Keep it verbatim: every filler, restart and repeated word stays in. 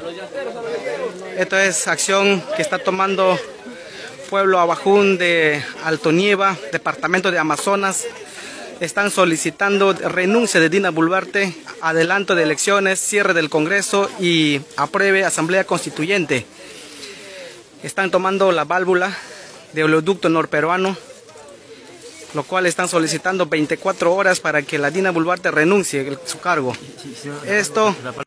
Esto es acción que está tomando Pueblo Abajún de Alto Nieva, departamento de Amazonas. Están solicitando renuncia de Dina Boluarte, adelanto de elecciones, cierre del Congreso y apruebe Asamblea Constituyente. Están tomando la válvula de oleoducto norperuano, lo cual están solicitando veinticuatro horas para que la Dina Boluarte renuncie a su cargo. Esto